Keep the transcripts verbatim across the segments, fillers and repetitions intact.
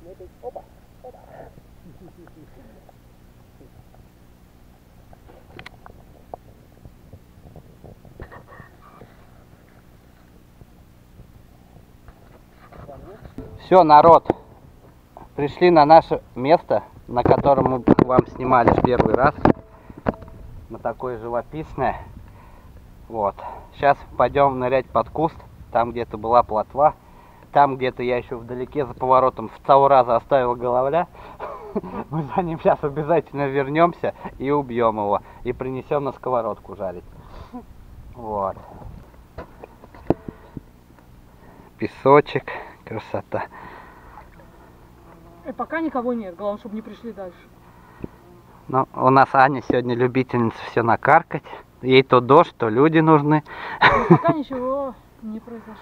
Опа. Все, народ, пришли на наше место, на котором мы вам снимали в первый раз. На такое живописное. Вот. Сейчас пойдем нырять под куст. Там где-то была плотва. Там где-то я еще вдалеке за поворотом в того раза оставил головля. Мы за ним сейчас обязательно вернемся и убьем его. И принесем на сковородку жарить. Вот. Песочек. Красота. И пока никого нет. Главное, чтобы не пришли дальше. Ну, у нас Аня сегодня любительница все накаркать. Ей то дождь, то люди нужны. Но пока ничего не произошло.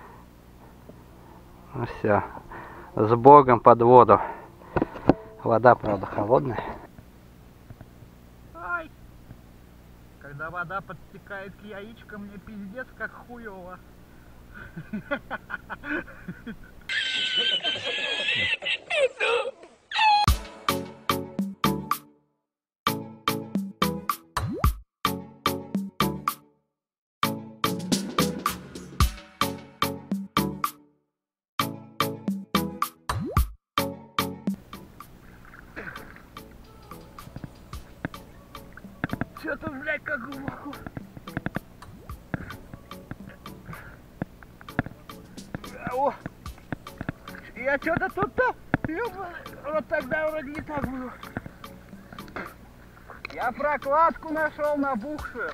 Ну все, с Богом под воду. Вода, правда, холодная. Ай! Когда вода подстекает к яичкам, мне пиздец как хуёво. Что-то, блядь, как глубоко. О, я что-то тут-то, вот тогда вроде не так было. Я прокладку нашел набухшую.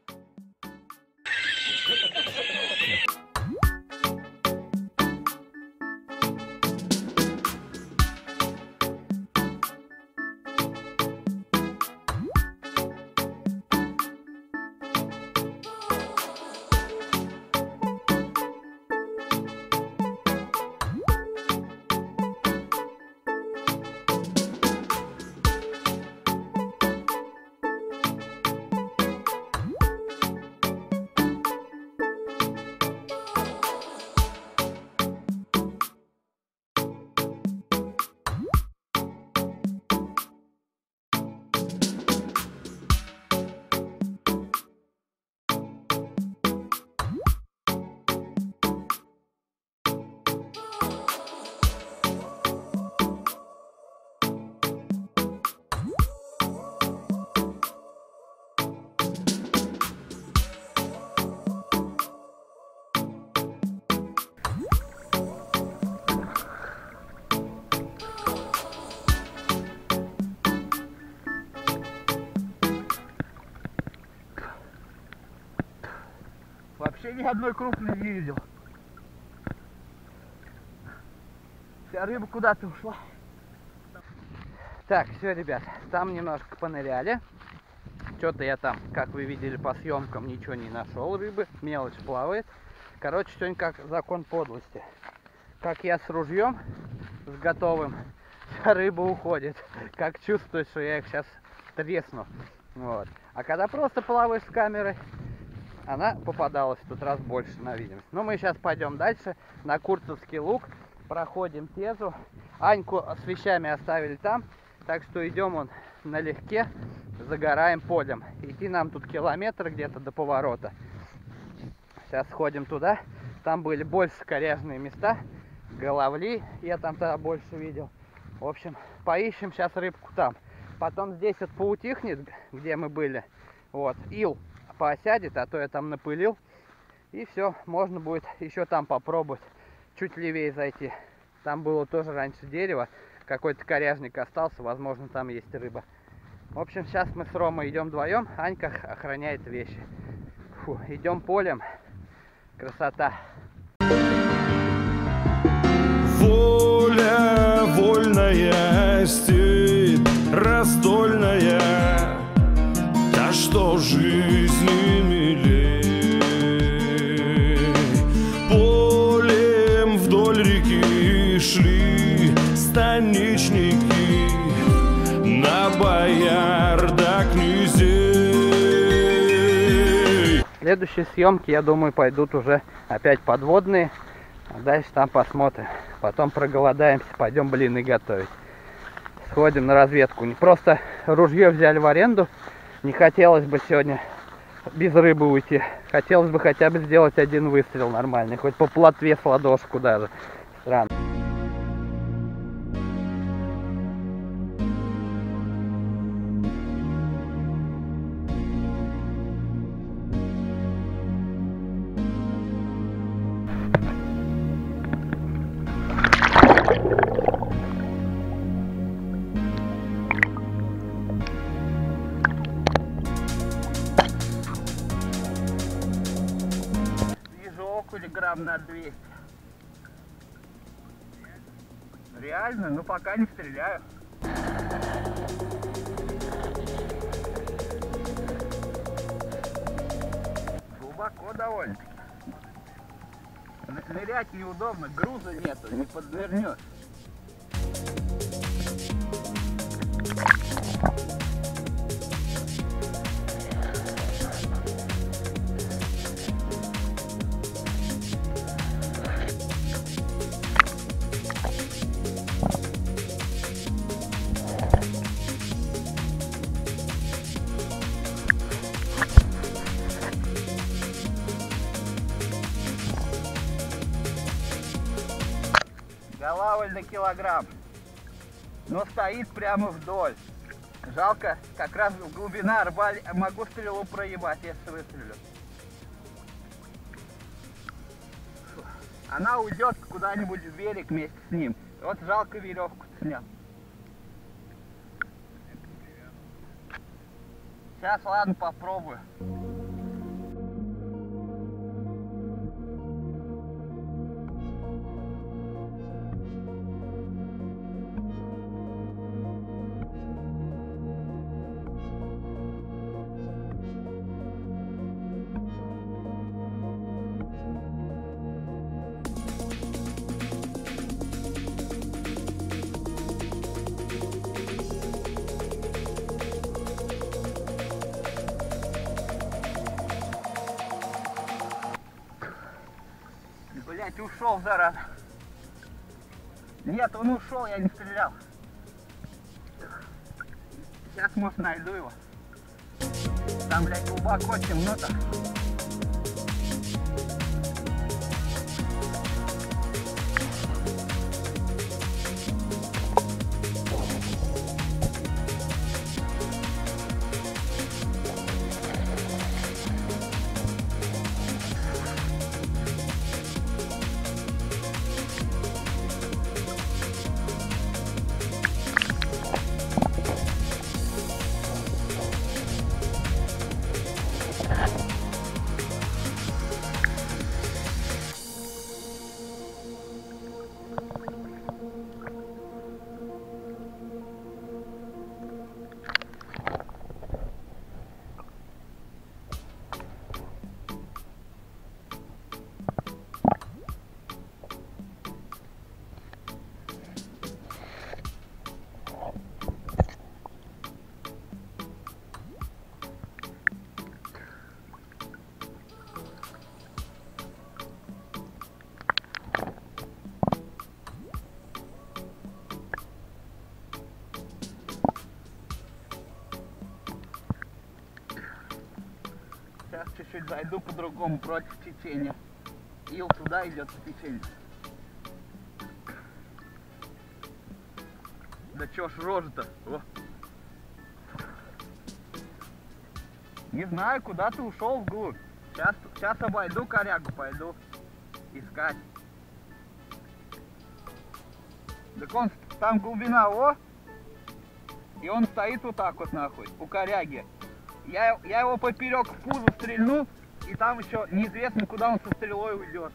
Вообще ни одной крупной не видел. Вся рыба куда-то ушла. Так, все, ребят, там немножко поныряли. Что-то я там, как вы видели по съемкам, ничего не нашел рыбы. Мелочь плавает. Короче, сегодня как закон подлости. Как я с ружьем, с готовым, вся рыба уходит. Как чувствую, что я их сейчас тресну. Вот. А когда просто плаваешь с камерой, она попадалась в тот раз больше на видимость. Но мы сейчас пойдем дальше на Курцевский луг. Проходим Тезу. Аньку с вещами оставили там. Так что идем он налегке, загораем полем. Идти нам тут километр где-то до поворота. Сейчас сходим туда. Там были больше коряжные места. Головли я там тогда больше видел. В общем, поищем сейчас рыбку там. Потом здесь вот поутихнет, где мы были. Вот, ил поосядет, а то я там напылил. И все, можно будет еще там попробовать чуть левее зайти. Там было тоже раньше дерево, какой-то коряжник остался, возможно, там есть рыба. В общем, сейчас мы с Ромой идем вдвоем, Анька охраняет вещи. Фу, идем полем. Красота. Воля вольная, степь раздольная, та, что жизни милей. Полем вдоль реки шли станичники на бояр да князей. Следующие съемки, я думаю, пойдут уже опять подводные. А дальше там посмотрим. Потом проголодаемся, пойдем блины готовить. Сходим на разведку. Не просто ружье взяли в аренду. Не хотелось бы сегодня без рыбы уйти. Хотелось бы хотя бы сделать один выстрел нормальный. Хоть по плотве с ладошку даже. Странно. Окуня грамм на двести. Реально, но пока не стреляю. Глубоко довольно-таки. Нырять неудобно, груза нету, не поднырнешь. Голавль на килограмм, но стоит прямо вдоль. Жалко, как раз глубина арбаль, могу стрелу проебать, если выстрелю. Она уйдет куда-нибудь в берег вместе с ним. Вот жалко, веревку снял. Сейчас, ладно, попробую. Блять, ушел, зараза. Нет, он ушел, я не стрелял. Сейчас, может, найду его. Там, блядь, глубоко темно-то. Сейчас чуть-чуть зайду по-другому против течения. Ил туда идет по течению. Да чё ж рожа-то? Не знаю, куда ты ушел вглубь. Сейчас, сейчас обойду корягу, пойду искать. Так он, там глубина, о! И он стоит вот так вот нахуй, у коряги. Я, я его поперек в пузо стрельну, и там еще неизвестно, куда он со стрелой уйдет.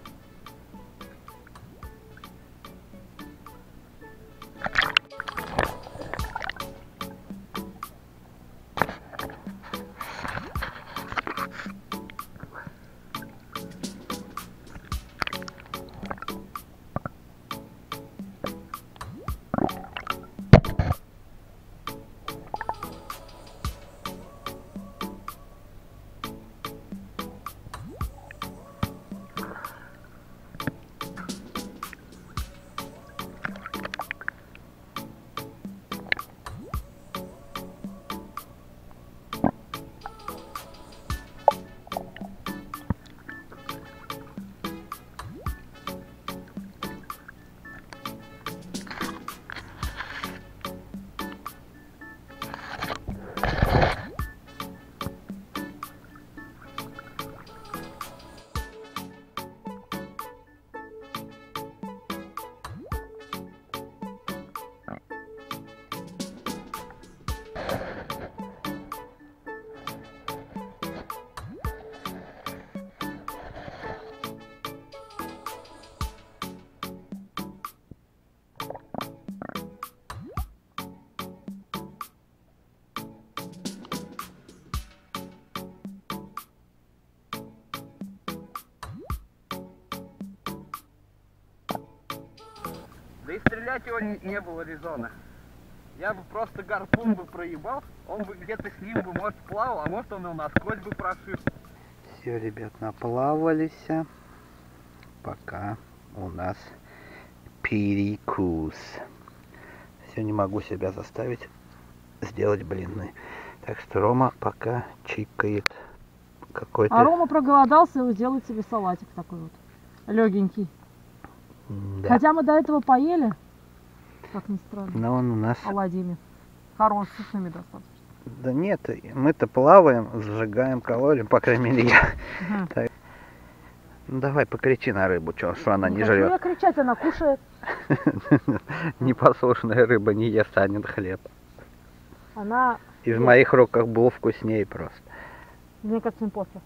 Да и стрелять его не, не было резона. Я бы просто гарпун бы проебал, он бы где-то с ним бы, может, плавал, а может, он его насквозь бы прошил. Все, ребят, наплавались. Пока у нас перекус. Все, не могу себя заставить сделать блины. Так что Рома пока чикает какой-то... А Рома проголодался и делает себе салатик такой вот, легенький. Да. Хотя мы до этого поели, как ни странно, Но он у нас... оладьями. Хорош, вкусными достаточно. Да нет, мы-то плаваем, сжигаем калории, по крайней мере я. Угу. Так. Ну давай покричи на рыбу, что, что она не, не жрет. хочу я кричать, она кушает. Непослушная рыба не ест один хлеб. Она... И в моих руках был вкуснее просто. Мне кажется, не после.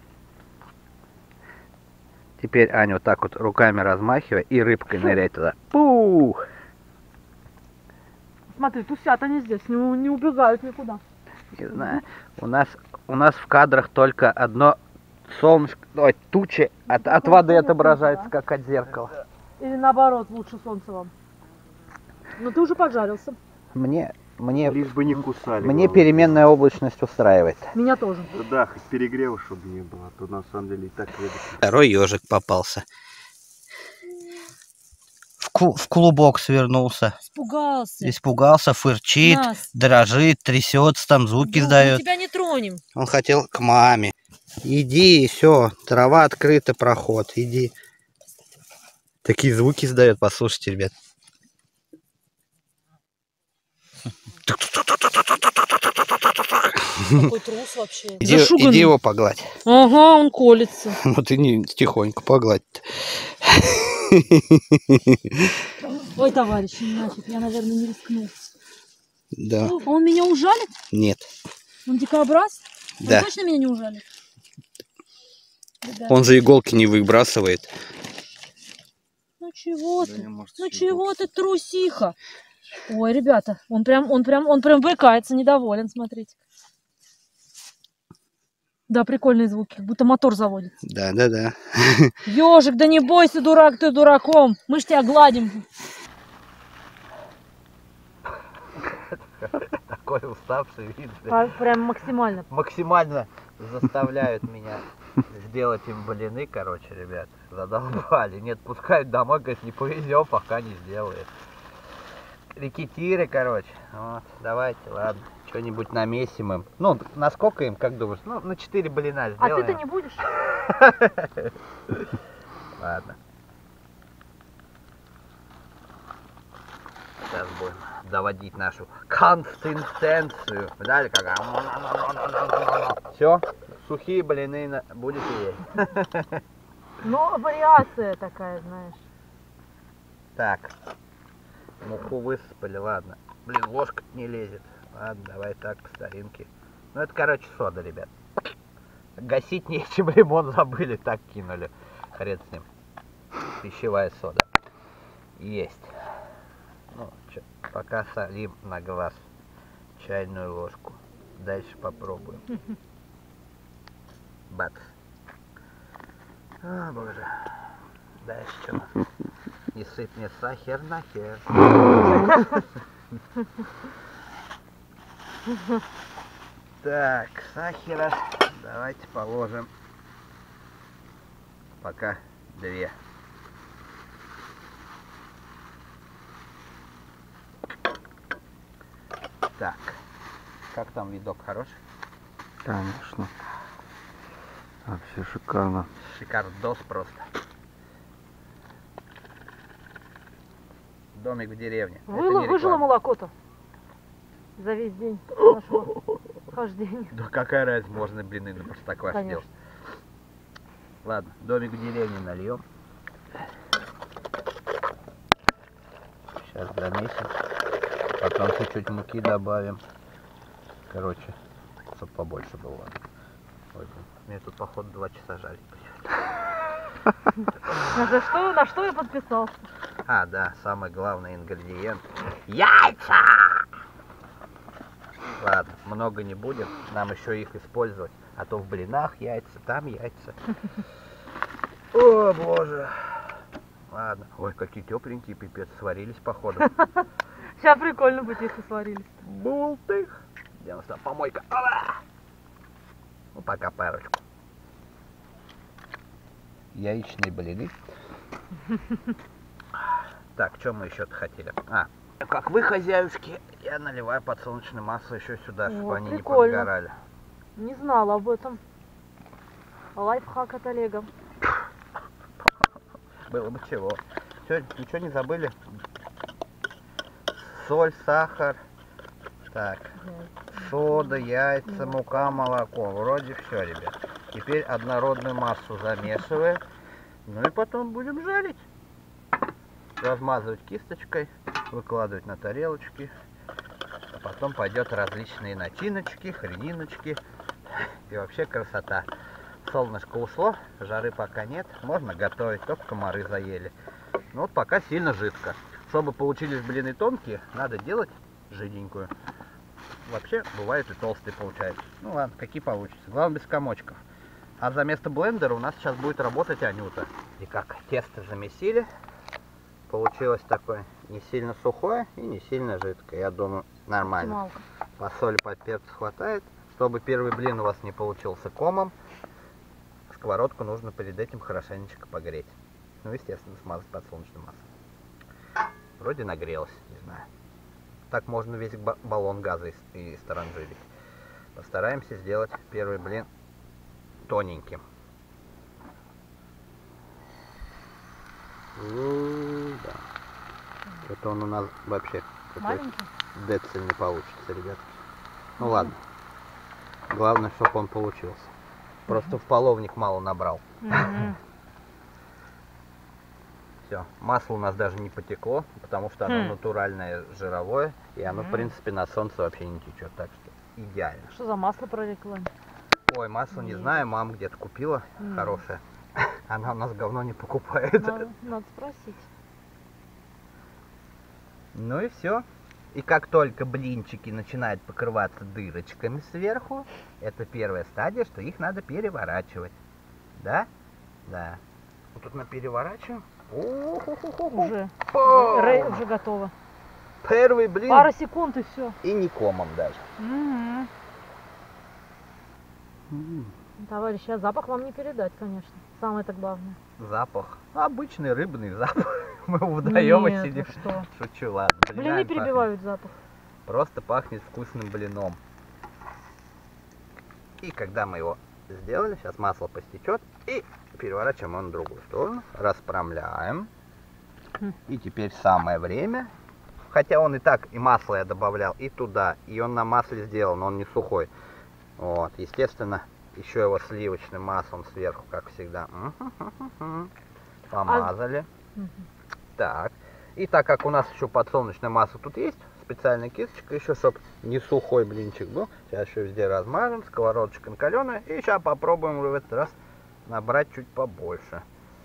Теперь Аня вот так вот руками размахивая и рыбкой нырять туда. Пух! Смотри, тусят они здесь, не, не убегают никуда. Не знаю. У нас, у нас в кадрах только одно солнышко, ой, тучи от, от воды отображается, как от зеркала. Или наоборот, лучше солнце вам. Но ты уже поджарился. Мне, мне, Лишь бы не кусали. мне главное. переменная облачность устраивает. Меня тоже. Да, хоть перегрева, чтобы не было, а то на самом деле и так рыба. Второй ежик попался. В, ку в клубок свернулся. Испугался. Испугался, фырчит, Нас. дрожит, трясется, там звуки Друг, издает. мы тебя не тронем. Он хотел к маме. Иди, все, трава открыта, проход, иди. Такие звуки издает, послушайте, ребят. Какой трус вообще. Иди, иди его погладь. Ага, он колется. Ну ты не тихонько погладь. Ой, товарищ, значит, я, наверное, не рискну. Да. А он меня ужалит? Нет. Он дикобраз? Да. Он точно меня не ужалит? Ребята. Он же иголки не выбрасывает. Ну чего Да ты? не, может, Ну съебался. чего ты, трусиха? Ой, ребята, он прям, он прям, он прям брыкается, недоволен, смотрите. Да, прикольные звуки, как будто мотор заводится. Да, да, да. Ёжик, да не бойся, дурак, ты дураком. Мы ж тебя гладим. Такой уставший вид. Прям максимально. Максимально заставляют меня сделать им блины, короче, ребят. Задолбали. Нет, пускают домой, говорит, не повезем, пока не сделает. Рекетиры, короче. Вот, давайте, ладно. Что-нибудь намесим им. Ну, насколько им, как думаешь? Ну, на четыре блина А сделаем. ты-то не будешь? Ладно. Сейчас будем доводить нашу консистенцию. Видали, как? Все, сухие блины на- будете есть. Ну, вариация такая, знаешь. Так, муку высыпали, ладно. Блин, ложка не лезет. Ладно, давай так, по старинке. Ну, это, короче, сода, ребят. Гасить нечем, лимон забыли, так кинули. Хрен с ним. Пищевая сода. Есть. Ну, чё, пока солим на глаз чайную ложку. Дальше попробуем. Бац. А, боже. Дальше что? Не сыпь мне сахар нахер. Так, сахара давайте положим. Пока две. Так, как там видок, хороший? Конечно. Вообще шикарно. Шикардос просто. Домик в деревне. Это Выжило, не выжило реклама. молоко-то за весь день нашего хождения. Да какая разница, можно блины на простокваще Конечно. делать. Ладно, домик в деревне нальем. Сейчас замесим. Потом чуть-чуть муки добавим. Короче, чтобы побольше было. Ой, мне тут, походу, два часа жарить придется. А за что, на что я подписался? А, да, самый главный ингредиент. Яйца! Ладно, много не будем. Нам еще их использовать. А то в блинах яйца, там яйца. О, боже. Ладно. Ой, какие тепленькие, пипец, сварились походу. Сейчас прикольно будет, если сварились. Бултых. Где у нас там помойка? Ала! Ну, пока парочку. Яичные блины. Так, что мы еще-то хотели? А, как вы, хозяюшки, я наливаю подсолнечное масло еще сюда, О, чтобы они прикольно. не подгорали. Не знала об этом. Лайфхак от Олега. Было бы чего. Все, ничего не забыли? Соль, сахар. Так, сода, яйца, мука, молоко. Вроде все, ребят. Теперь однородную массу замешиваем. Ну и потом будем жарить. Размазывать кисточкой, выкладывать на тарелочки. А потом пойдет различные начиночки, хрениночки. И вообще красота. Солнышко ушло, жары пока нет. Можно готовить, только комары заели. Ну вот пока сильно жидко. Чтобы получились блины тонкие, надо делать жиденькую. Вообще бывает и толстые получается. Ну ладно, какие получатся. Главное без комочков. А за место блендера у нас сейчас будет работать Анюта. И как тесто замесили, получилось такое не сильно сухое и не сильно жидкое. Я думаю, нормально. По соли, по перцу хватает. Чтобы первый блин у вас не получился комом, сковородку нужно перед этим хорошенечко погреть. Ну, естественно, смазать подсолнечным маслом. Вроде нагрелась, не знаю. Так можно весь баллон газа из, из таранжирить. Постараемся сделать первый блин тоненьким. Ну, да. Это он у нас вообще Маленький? децель не получится, ребятки. Ну ладно. Главное, чтобы он получился. Просто в половник мало набрал. Все. Масло у нас даже не потекло, потому что оно натуральное, жировое. И оно, в принципе, на солнце вообще не течет. Так что идеально. Что за масло прорекло? Ой, масло не знаю, мама где-то купила Mm. хорошее. Она у нас говно не покупает. Надо, надо спросить. Ну и все. И как только блинчики начинают покрываться дырочками сверху, это первая стадия, что их надо переворачивать. Да? Да. Вот тут мы переворачиваем. Уже. О! Рэй уже готово. Первый блин. Пара секунд и все. И не комом даже. Товарищ, а запах вам не передать, конечно. Самое-то главное. Запах. Обычный рыбный запах. Мы вдвоем Нет, сидим. вы что? Шучу, ладно. Блины перебивают запах. Просто пахнет вкусным блином. И когда мы его сделали, сейчас масло постечет, и переворачиваем его на другую сторону, расправляем. Хм. И теперь самое время, хотя он и так, и масло я добавлял, и туда, и он на масле сделан, он не сухой. Вот, естественно, еще его сливочным маслом сверху, как всегда. Помазали. А... Так. И так как у нас еще подсолнечное масло тут есть, специальная кисточка еще, чтобы не сухой блинчик был. Сейчас еще везде размажем, сковородочка накаленная. И сейчас попробуем в этот раз набрать чуть побольше.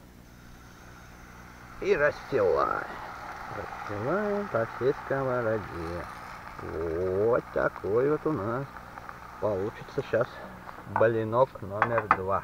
И расстилаем. Расстилаем по всей сковороде. Вот такой вот у нас получится сейчас блинок номер два.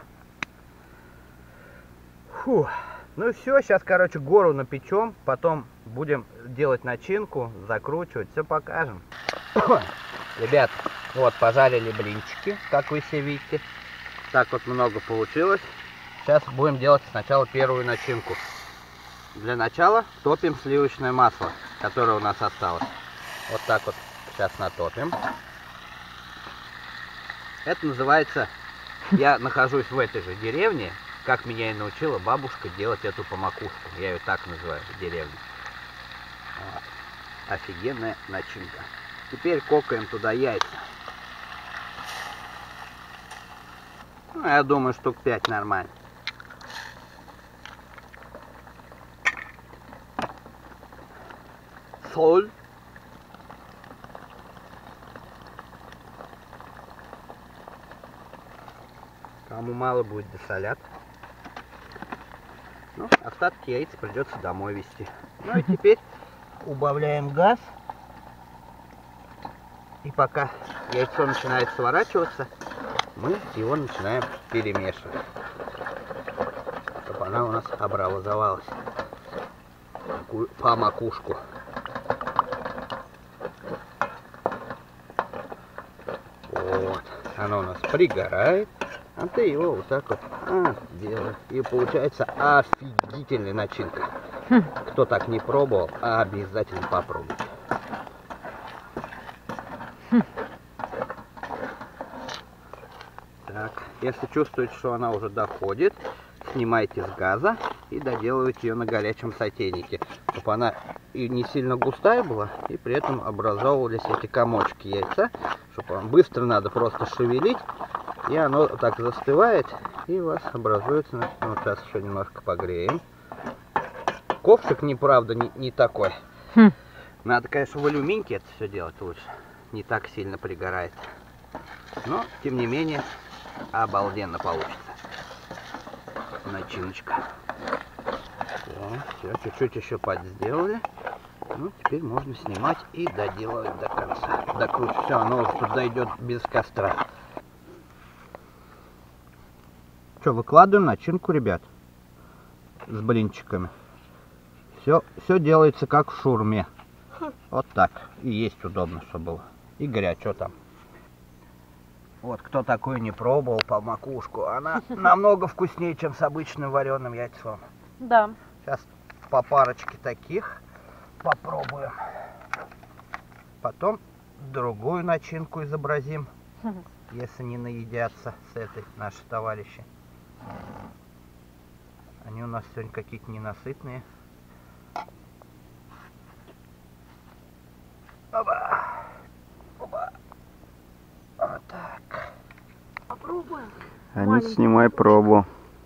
Фух. Ну и все, сейчас, короче, гору напечем, потом будем делать начинку, закручивать, все покажем. Ребят, вот пожарили блинчики, как вы все видите. Так вот много получилось. Сейчас будем делать сначала первую начинку. Для начала топим сливочное масло, которое у нас осталось. Вот так вот сейчас натопим. Это называется, я нахожусь в этой же деревне, как меня и научила бабушка делать эту помакушку. Я ее так называю в деревне. Вот. Офигенная начинка. Теперь кокаем туда яйца. Ну, я думаю, штук пять нормально. Соль. Кому мало будет, досолят. Ну, остатки яиц придется домой везти. Ну и теперь убавляем газ. И пока яйцо начинает сворачиваться, мы его начинаем перемешивать, чтобы она у нас образовалась. такую по макушку. Вот, оно у нас пригорает, а ты его вот так вот а, делаешь. И получается офигительная начинка. Хм. Кто так не пробовал, обязательно попробуйте. Хм. Так, если чувствуете, что она уже доходит, снимайте с газа и доделывайте ее на горячем сотейнике, чтобы она и не сильно густая была, и при этом образовывались эти комочки яйца, чтобы быстро надо просто шевелить, и оно так застывает, и у вас образуется. Вот сейчас еще немножко погреем. Ковшик, неправда, не, не такой. Хм. Надо, конечно, в алюминьке это все делать лучше, не так сильно пригорает, но тем не менее обалденно получится начиночка. Все, чуть-чуть еще подделали. Ну, теперь можно снимать и доделывать до конца. Докрутить. Все, оно уже тут дойдет без костра. Что, выкладываем начинку, ребят, с блинчиками. Все, все делается как в шаурме. Вот так. И есть удобно, чтобы было. И горячо там. Вот, кто такой не пробовал по макушку, она намного вкуснее, чем с обычным вареным яйцом. Да. Сейчас по парочке таких попробуем. Потом другую начинку изобразим, если не наедятся с этой наши товарищи. Они у нас сегодня какие-то ненасытные. Оба. Оба. Вот так. Попробуем. А не снимай пробу.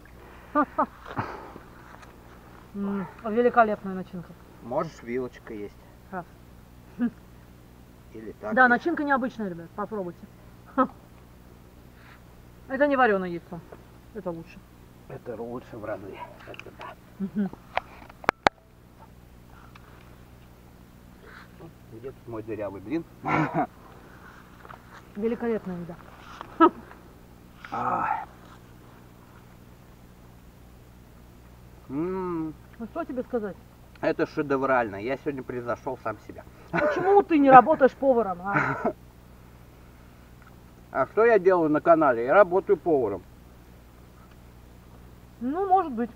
Великолепная начинка. Можешь вилочка есть. Раз. Или так. Да, есть. начинка необычная, ребят. Попробуйте. Это не вареное яйцо. Это лучше. Это лучше в разы. Это да. Угу. Где тут мой дырявый блин? Великолепная еда. М-м-м. Ну что тебе сказать? Это шедеврально. Я сегодня превзошел сам себя. Почему ты не работаешь поваром, а? А что я делаю на канале? Я работаю поваром. Ну, может быть.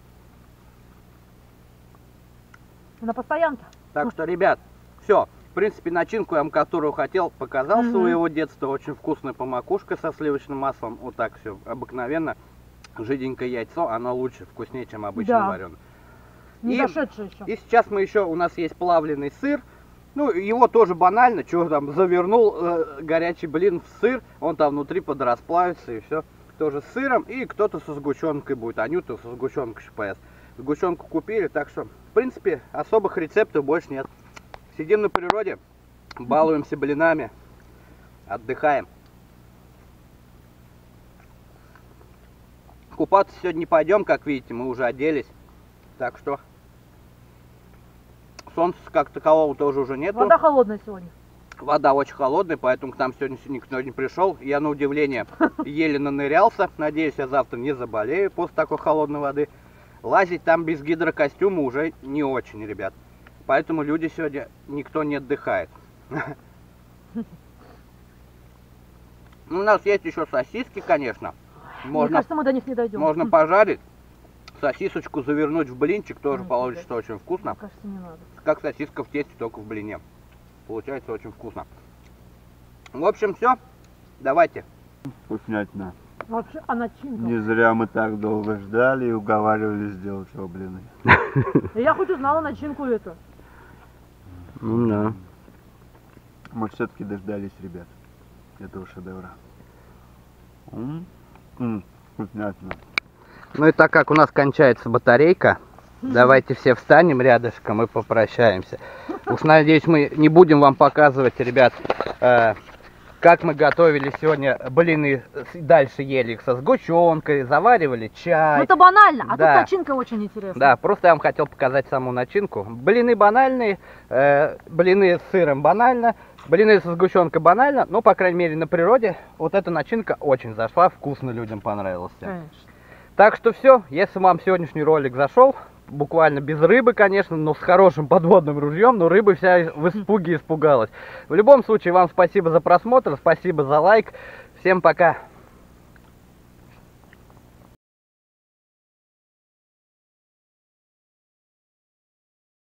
На постоянке. Так что, ребят, все. В принципе, начинку я вам, которую хотел, показал Мгм. своего детства. Очень вкусная помакушка со сливочным маслом. Вот так все обыкновенно. Жиденькое яйцо, оно лучше, вкуснее, чем обычно Да. вареное. Не И- дошедшее еще. И сейчас мы еще, у нас есть плавленый сыр. Ну, его тоже банально, что там, завернул э, горячий блин в сыр, он там внутри подрасплавится и все. Тоже с сыром, и кто-то со сгущенкой будет. Анюта со сгущенкой еще поест. Сгущенку купили, так что, в принципе, особых рецептов больше нет. Сидим на природе, балуемся блинами, отдыхаем. Купаться сегодня не пойдем, как видите, мы уже оделись. Так что солнца как такового тоже уже нету. Вода холодная сегодня. Вода очень холодная, поэтому к нам сегодня никто не пришел. Я, на удивление, еле нанырялся. Надеюсь, я завтра не заболею после такой холодной воды. Лазить там без гидрокостюма уже не очень, ребят. Поэтому люди сегодня, никто не отдыхает. У нас есть еще сосиски, конечно. Мне Можно, кажется, мы до них не дойдем. можно пожарить. Сосисочку завернуть в блинчик, тоже Ой, получится очень вкусно. Мне кажется, не надо. Как сосиска в тесте, только в блине. Получается очень вкусно. В общем, все. Давайте. Вкуснятина. Вообще, а начинка? Не зря мы так долго ждали и уговаривали сделать его блины. Я хоть узнала начинку эту. Ну да. Мы все-таки дождались, ребят, этого шедевра. М, м, Вкуснятина. Ну и так как у нас кончается батарейка, давайте все встанем рядышком и попрощаемся. Уж надеюсь, мы не будем вам показывать, ребят, э, как мы готовили сегодня блины, с- дальше ели их со сгущенкой, заваривали Ну чай. это банально, а Да. тут начинка очень интересная. Да, просто я вам хотел показать саму начинку. Блины банальные, э, блины с сыром банально, блины со сгущенкой банально, но, по крайней мере, на природе вот эта начинка очень зашла, вкусно людям понравилась. Конечно. Так что все, если вам сегодняшний ролик зашел, буквально без рыбы, конечно, но с хорошим подводным ружьем, но рыба вся в испуге испугалась. В любом случае, вам спасибо за просмотр, спасибо за лайк. Всем пока!